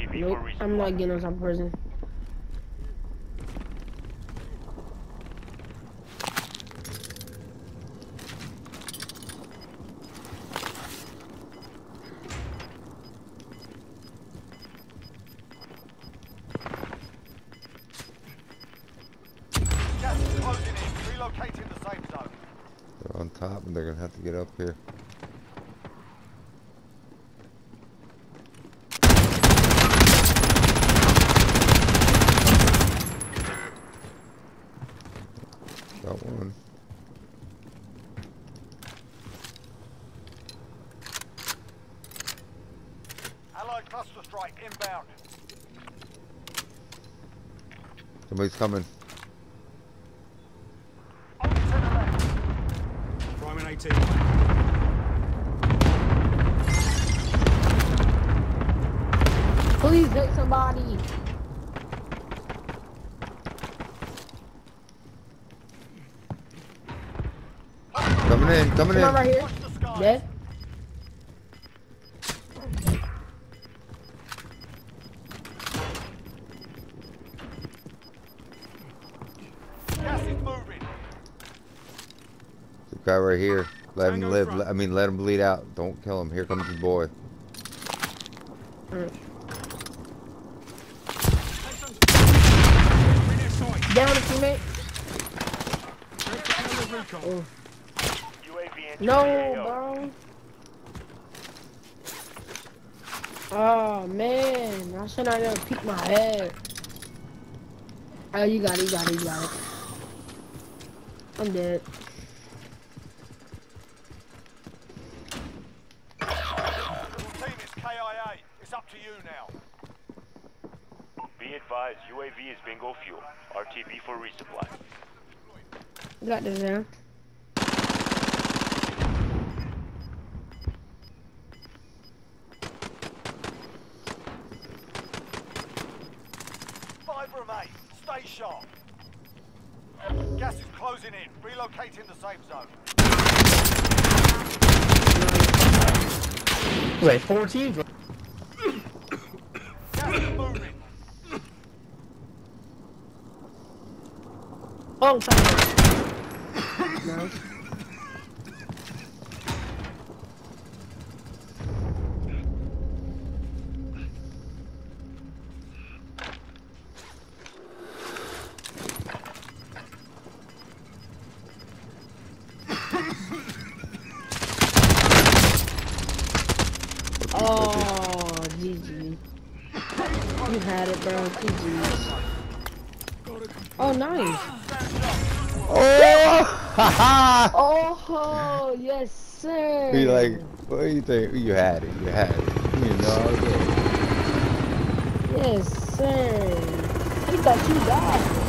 RTB Nope, for resupply. I'm not getting on top of prison. Gas is closing in. Relocating the safe zone. They're on top and they're gonna have to get up here. Got one. Allied cluster strike inbound. Somebody's coming. On to the left. Priming 18. Please hit somebody. Coming in, coming Come on in. right here. Watch the skies. Dead. Gas is moving. The guy right here. Let him Tango live. front. I mean, let him bleed out. Don't kill him. Here comes his boy. Mm. Bring their sight. Down a teammate. Oh. UAV entering No, the AO. bro. Oh man, I should not have peeked my head. Oh, you got it, you got it, you got it. I'm dead. Little team, it's KIA. It's up to you now. Be advised, UAV is bingo fuel. RTB for resupply. Got this down. Five remain. Stay sharp. Gas is closing in. Relocating the safe zone. Wait, 4 teams? Gas is moving. Oh, sorry. No. Oh, GG. You had it, bro. GG. Oh, nice. Oh! Haha! Oh, yes, sir. Be like, what do you think? You had it. You had it. You know. Yes, sir. He thought you died.